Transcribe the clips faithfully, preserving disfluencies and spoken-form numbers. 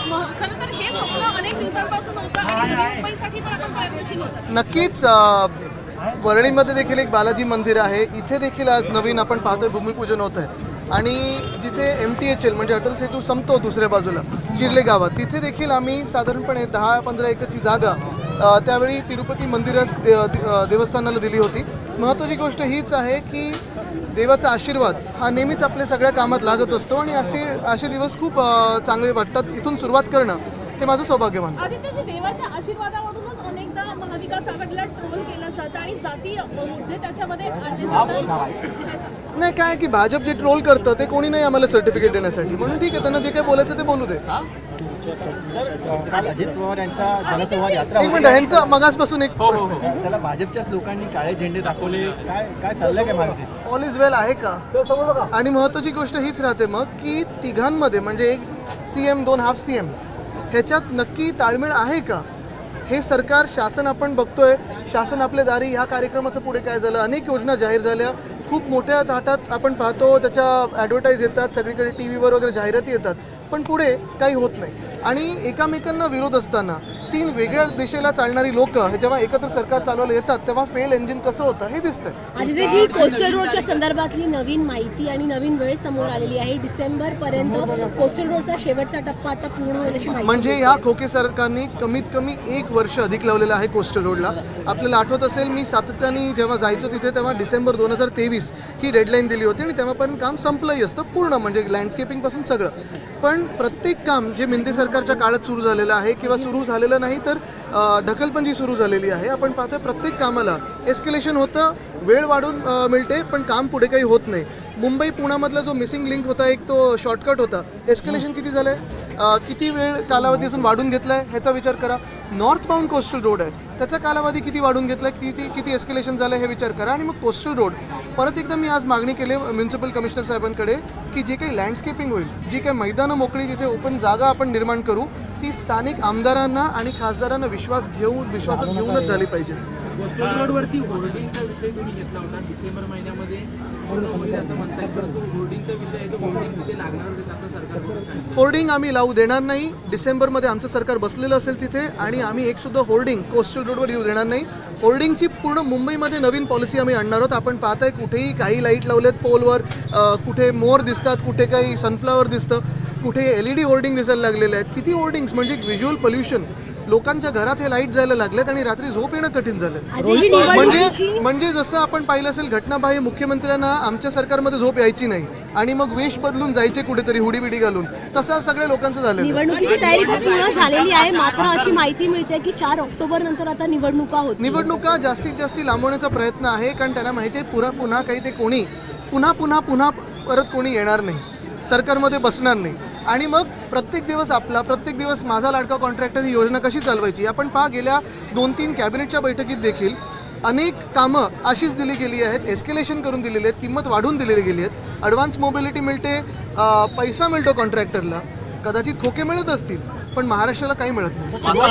खरं तर हे स्वप्न अनेक दिवसांपासून होतं आणि नवी मुंबईसाठी पण आपण प्रयत्नशील होतो. नक्कीच वरळीमध्ये देखील एक बालाजी मंदिर आहे, इथे देखील आज नवीन आपण पाहतोय भूमिपूजन होत आहे. आणि जिथे एम टी एच एल म्हणजे अटल सेतू संपतो दुसऱ्या बाजूला चिर्ले गावात, तिथे देखील आम्ही साधारणपणे दहा पंधरा एकरची जागा त्यावेळी तिरुपती मंदिरास देवस्थानाला दिली होती. महत्त्वाची गोष्ट हीच आहे की देवाचा आशीर्वाद हा नेहमीच आपल्या सगळ्या कामात लागत असतो आणि असे असे दिवस खूप चांगले वाटतात. इथून सुरुवात करणं हे माझं सौभाग्य मानतो. आदित्यजी, देवाच्या आशीर्वादावरूनच अनेकदा महाविकास आघाडीला ट्रोल केलं जातं आणि जाती मुद्दे त्याच्यामध्ये आणले जातात. नाही, काय की भाजप जे ट्रोल करतं ते कोणी नाही आम्हाला सर्टिफिकेट देण्यासाठी, म्हणून ठीक आहे, त्यांना जे काय बोलायचं ते बोलू दे. काल अजित पवार यांचा जनसंवाद यात्रा एक मिनिट, ह्यांचं मगासपासून एक त्याला भाजपच्याच लोकांनी काळे झेंडे दाखवले, काय काय चाललंय काय माहिती? ऑल इज वेल आहे का? आणि महत्त्वाची गोष्ट हीच राहते मग की तिघांमध्ये म्हणजे एक सी एम दोन हाफ सी एम ह्याच्यात नक्की ताळमेळ आहे का? हे सरकार शासन आपण बघतोय, शासन आपल्या दारी ह्या कार्यक्रमाचं पुढे काय झालं, अनेक योजना जाहीर झाल्या, खूप मोठ्या थाटात आपण पाहतो त्याच्या ॲडव्हर्टाईज येतात, सगळीकडे टी व्हीवर वगैरे जाहिराती येतात, पण पुढे काही होत नाही. आणि एकामेकांना विरोध असताना तीन वेगळ्या दिशेला चालणारी लोक जेव्हा एकत्र सरकार चालवायला येतात तेव्हा फेल इंजिन कसं होतं हे दिसतंय. आदित्यजी, कोस्टल रोडच्या संदर्भातली नवीन माहिती आणि नवीन वेळ समोर आलेली आहे. डिसेंबर पर्यंत कोस्टल रोडचा शेवटचा टप्पा आता पूर्ण होईल अशी माहिती. म्हणजे ह्या खोके सरकारने कमीत कमी एक वर्ष अधिक लावलेलं आहे कोस्टल रोडला. आपल्याला आठवत असेल, मी सातत्याने जेव्हा जायचो तिथे तेव्हा डिसेंबर दोन हजार तेवीस ही डेडलाईन दिली होती आणि तेव्हापर्यंत काम संपलंही असतं पूर्ण, म्हणजे लँडस्केपिंगपासून सगळं. पण प्रत्येक काम जे मिंदे सरकारच्या काळात सुरू झालेलं आहे किंवा सुरू झालेलं नाही तर ढकलपंजी सुरू झालेली आहे, आपण पाहतोय प्रत्येक कामाला एस्केलेशन होतं, वेळ वाढून मिळते पण काम पुढे काही होत नाही. मुंबई पुण्यामधला जो मिसिंग लिंक होता, एक तो शॉर्टकट होता, एस्केलेशन किती झालं आहे, किती वेळ कालावधी असून वाढून घेतला आहे ह्याचा विचार करा. नॉर्थ बाउंड कोस्टल रोड आहे, त्याचा कालावधी किती वाढून घेतला आहे, किती किती एस्केलेशन झालं हे विचार करा. आणि मग कोस्टल रोड परत एकदा मी आज मागणी केली म्युन्सिपल कमिशनर साहेबांकडे की जे काही लँडस्केपिंग होईल, जी काही मैदानं मोकळी तिथे ओपन जागा आपण निर्माण करू, ती स्थानिक आमदारांना आणि खासदारांना विश्वास घेऊन विश्वासात घेऊनच झाली पाहिजे. कोस्टल रोडवरती होर्डिंगचा विषय तुम्ही घेतला होता डिसेंबर महिन्यामध्ये असं म्हणताय, परंतु होर्डिंगचा विषय आहे, तो होर्डिंग तिथे लागणार होते असं सरकार. होर्डिंग आम्ही लावू देणार नाही. डिसेंबरमध्ये आमचं सरकार बसलेलं असेल तिथे आणि आम्ही एक सुद्धा होर्डिंग कोस्टल रोडवर येऊ देणार नाही. होर्डिंगची पूर्ण मुंबईमध्ये नवीन पॉलिसी आम्ही आणणार आहोत. आपण पाहताय कुठेही काही लाईट लावलेत पोलवर, कुठे मोर दिसतात, कुठे काही सनफ्लावर दिसतं, कुठे एल ई डी होर्डिंग दिसायला लागलेले आहेत. किती होर्डिंग्स, म्हणजे व्हिज्युअल पोल्युशन. लोकांच्या घरात हे लाईट जायला लागलेत आणि रात्री झोप येणं कठीण झालं. म्हणजे म्हणजे जसं आपण पाहिलं असेल घटनाबाह्य मुख्यमंत्र्यांना आमच्या सरकारमध्ये झोप यायची नाही आणि मग वेश बदलून जायचे कुठेतरी हुडी बिडी घालून, तसं सगळ्या लोकांचं झालं. निवडणुकीची तयारी पूर्ण झालेली आहे, मात्र अशी माहिती मिळते की चार ऑक्टोबर नंतर आता निवडणुका होतील. निवडणुका जास्तीत जास्त लांबवण्याचा प्रयत्न आहे, कारण त्यांना माहिती आहे पुन्हा पुन्हा काही ते कोणी पुन्हा पुन्हा पुन्हा परत कोणी येणार नाही, सरकारमध्ये बसणार नाही. आणि मग प्रत्येक दिवस आपला, प्रत्येक दिवस माझा लाडका कॉन्ट्रॅक्टर ही योजना कशी चालवायची. आपण पहा, गेल्या दोन तीन कॅबिनेटच्या बैठकीत देखील अनेक कामं अशीच दिली गेली आहेत, एस्केलेशन करून दिलेली आहेत, किंमत वाढवून दिलेली गेली आहेत, ॲडव्हान्स मोबिलिटी मिळते, पैसा मिळतो कॉन्ट्रॅक्टरला. कदाचित खोके मिळत असतील पण महाराष्ट्राला काही मिळत नाही.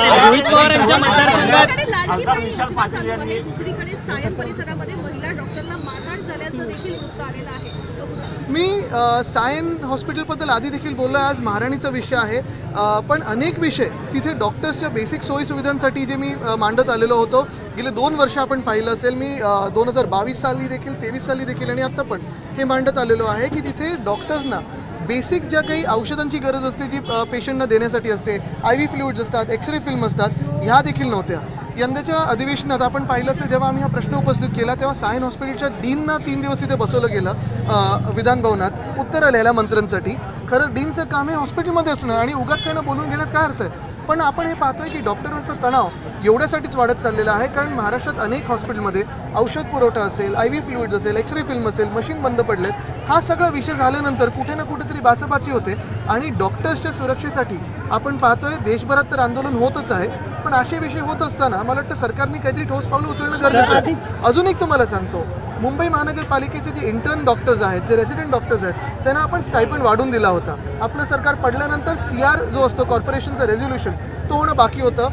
दुसरीकडे सायन परिसरामध्ये महिला डॉक्टरला मारहाण झाल्याचं देखील वृत्त आलेलं आहे. मी सायन हॉस्पिटलबद्दल आधी देखील बोललो आहे, आज महाराणीचा विषय आहे, पण अनेक विषय तिथे डॉक्टर्सच्या बेसिक सोयीसुविधांसाठी जे मी मांडत आलेलो होतो गेले दोन वर्ष आपण पाहिलं असेल, मी दोन हजार बावीस साली देखील, तेवीस साली देखील आणि आत्ता पण हे मांडत आलेलो आहे की तिथे डॉक्टर्सना बेसिक ज्या काही औषधांची गरज असते जी पेशंटना देण्यासाठी असते, आय व्ही फ्लुइड्स असतात, एक्सरे फिल्म असतात, ह्या देखील नव्हत्या. यंदाच्या अधिवेशनात आपण पाहिलं असेल, जेव्हा आम्ही हा प्रश्न उपस्थित केला तेव्हा सायन हॉस्पिटलच्या डीनना तीन दिवस तिथे बसवलं गेलं विधान भवनात उत्तरं लिहायला मंत्र्यांसाठी. खरं डीनचं काम हे हॉस्पिटलमध्ये असणं आणि उगाच त्यांना बोलून घेण्यात काय अर्थ आहे. पण आपण हे पाहतोय की डॉक्टरांचा तणाव एवढ्यासाठीच वाढत चाललेला आहे, कारण महाराष्ट्रात अनेक हॉस्पिटलमध्ये औषध पुरवठा असेल, आय व्ही फ्लुइड्स असेल, एक्सरे फिल्म असेल, मशीन बंद पडलेत. हा सगळा विषय झाल्यानंतर कुठे ना कुठेतरी बाचाबाची होते आणि डॉक्टर्सच्या सुरक्षेसाठी आपण पाहतोय देशभरात तर आंदोलन होतच आहे, पण असे विषय होत असताना मला वाटतं सरकारने काहीतरी ठोस पावलं उचलणं गरजेचं आहे. अजून एक तुम्हाला सांगतो, मुंबई महानगरपालिकेचे जे इंटर्न डॉक्टर्स आहेत, जे रेसिडेंट डॉक्टर्स आहेत, त्यांना आपण स्टायपंड वाढवून दिला होता. आपलं सरकार पडल्यानंतर सी आर जो असतो कॉर्पोरेशनचं रेझोल्युशन तो होणं बाकी होतं.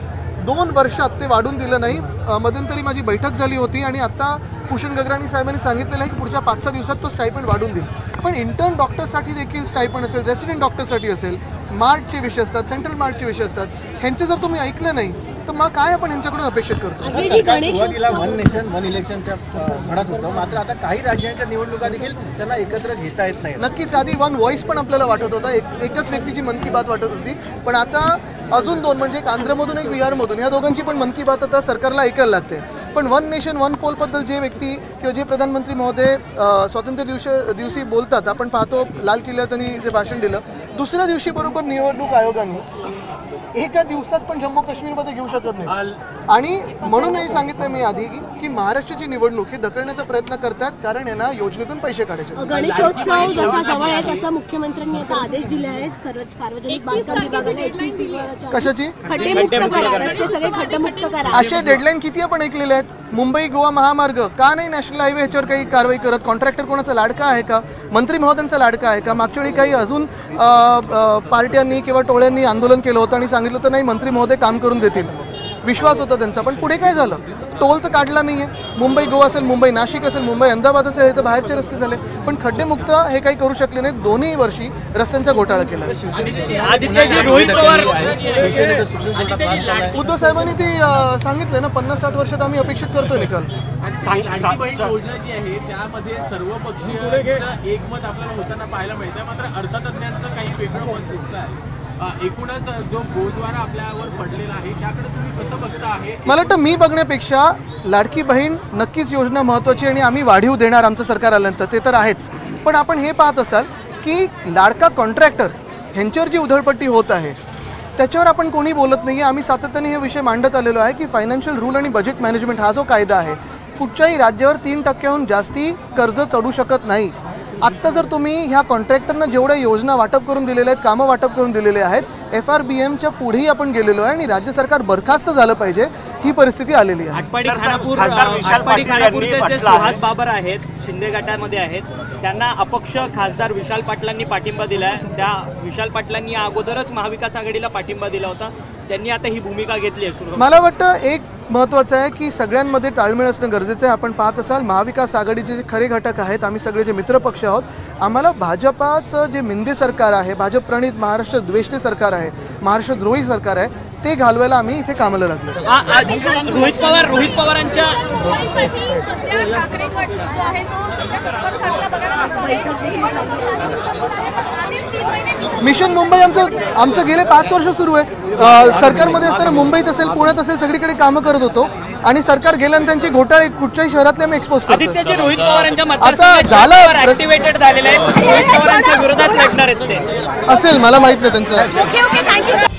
दोन वर्षात ते वाढून दिलं नाही. अ, मध्यंतरी माझी बैठक झाली होती आणि आता भूषण गगराणी साहेबांनी सांगितलेलं आहे की पुढच्या पाच सहा दिवसात तो स्टायपंड वाढून देईल. पण इंटर्न डॉक्टरसाठी देखील स्टायपंड असेल, रेसिडेंट डॉक्टरसाठी असेल, मार्टचे विषय असतात, सेंट्रल मार्टचे विषय असतात, ह्यांचे जर तुम्ही ऐकलं नाही तर मग काय आपण यांच्याकडून अपेक्षित करतो. अजय जी, सुरुवातीला गणेशोत्सव वन नेशन वन इलेक्शनच्या अ, म्हणत होतं, मात्र आता काही राज्यांच्या निवडणुका देखील त्यांना एकत्र घेता येत नाही. नक्कीच आधी वन व्हॉइस पण आपल्याला वाटत होता, एक एकच व्यक्तीची मन की बात वाटत होती, पण आता अजून दोन म्हणजे एक आंध्रमधून एक बिहारमधून या दोघांची पण मन की बात आता सरकारला ऐकायला लागते. पण वन नेशन वन पोलबद्दल जे व्यक्ती किंवा जे प्रधानमंत्री महोदय अ, स्वातंत्र्य दिवशी दिवशी बोलतात, आपण पाहतो लाल किल्ल्यात त्यांनी जे भाषण दिलं, दुसऱ्या दिवशी बरोबर निवडणूक आयोगाने एका दिवसात पण जम्मू काश्मीरमध्ये घेऊ शकत नाही. आणि म्हणूनही सांगितलं मी आधी की की महाराष्ट्राची निवडणूक हे ढकलण्याचा प्रयत्न करतात, कारण यांना योजनेतून पैसे काढायचे. गणेशोत्सव जसा जवळ आहे तसा मुख्यमंत्र्यांनी आता आदेश दिले आहेत सर्व सार्वजनिक बांधकाम विभागाला एकतीस दिवसाच्या कशाची खड्डेमुक्त करा, रस्ते सगळे खड्डेमुक्त करा. असे डेडलाईन किती आपण ऐकलेले आहेत. मुंबई गोवा महामार्ग का नाही नॅशनल हायवे ह्याच्यावर काही कारवाई करत. कॉन्ट्रॅक्टर कोणाचा लाडका आहे का, मंत्री महोदयांचा लाडका आहे का. मागच्या वेळी काही अजून अ, अ, पार्ट्यांनी किंवा टोळ्यांनी आंदोलन केलं होतं आणि सांगितलं तर नाही मंत्री महोदय काम करून देतील, विश्वास होता त्यांचा. पण पुढे काय झालं, टोल तर काढला नाही आहे. मुंबई गोवा असेल, मुंबई नाशिक असेल, मुंबई अहमदाबाद असेल, हे तर बाहेरचे रस्ते झाले, पण खड्डेमुक्त हे काही करू शकले नाहीत. दोन्ही वर्षी रस्त्यांचा घोटाळा केला. रोहित पवार उद्धव साहेबांनी ते अ, सांगितलं ना, पन्नास साठ वर्षात आम्ही अपेक्षित करतोय निकाल. लाडकी बहीण योजना जी आहे त्यामध्ये सर्व पक्षीय एकमत आपल्याला होताना पाहायला मिळतं, मात्र अर्थतज्ञांचं काही वेगळं मत दिसतं आहे. अ, एकूणच जो बोजवारा आपल्यावर पडलेला आहे त्याकडे तुम्ही कसं बघता आहे? मला वाटतं मी बघण्यापेक्षा लाडकी बहीण नक्कीच योजना महत्त्वाची आणि आम्ही वाढीव देणार आमचं सरकार आल्यानंतर, ते तर आहेच. पण आपण हे पाहत असाल की लाडका कॉन्ट्रॅक्टर ह्यांच्यावर जी उधळपट्टी होत आहे त्याच्यावर आपण कोणी बोलत नाही आहे. आम्ही सातत्याने हे विषय मांडत आलेलो आहे की फायनान्शियल रूल आणि बजेट मॅनेजमेंट हा जो कायदा आहे, कुठच्याही राज्यावर तीन टक्क्याहून जास्ती कर्ज चढू शकत नाही. आत्ता जर तुम्ही ह्या कॉन्ट्रॅक्टरना जेवढ्या योजना वाटप करून दिलेल्या आहेत, कामं वाटप करून दिलेले आहेत, एफ आर बी एमच्या पुढेही आपण गेलेलो आहे आणि राज्य सरकार बरखास्त झालं पाहिजे, ही परिस्थिती आलेली आहे. आटपाडी खानापूर आटपाडी खानापूरचे जे सुहास बाबर आहेत, शिंदे गटामध्ये आहेत, त्यांना अपक्ष खासदार विशाल पाटलांनी पाठिंबा दिला आहे. त्या विशाल पाटलांनी अगोदरच महाविकास आघाडीला पाठिंबा दिला होता, त्यांनी आता ही भूमिका घेतली आहे. सुरू मला वाटतं एक महत्त्वाचं आहे की सगळ्यांमध्ये ताळमेळ असणं गरजेचं आहे. आपण पाहत असाल महाविकास आघाडीचे जे खरे घटक आहेत, आम्ही सगळे जे मित्रपक्ष आहोत, आम्हाला भाजपाचं जे मिंदे सरकार आहे, भाजप प्रणित महाराष्ट्र द्वेष्टे सरकार आहे, महाराष्ट्रद्रोही सरकार आहे, ते घालवायला आम्ही इथे कामाला लागलो. आ- आ- रोहित पवार रोहित पवारांच्या मुंबईसाठी सध्या ठाकरे गट जो आहे तो सध्या तत्पर झालेला बघायला मिळतं. मिशन मुंबई आमचं आमचं गेले पाच वर्ष सुरू आहे. अ, सरकारमध्ये असताना मुंबईत असेल, पुण्यात असेल, सगळीकडे कामं करत होतो आणि सरकार गेल्यानंतर त्यांचे घोटाळे कुठच्याही शहरातले आम्ही एक्सपोज करतो. आदित्यचे रोहित पवारांच्या आता मतदारसंघात झालं ऍक्टिव्हेटेड झालेले आहेत. रोहित पवारांच्या विरोधात लढणार आहेत ते. असेल, मला माहित नाही त्यांचं. Okay okay thank you.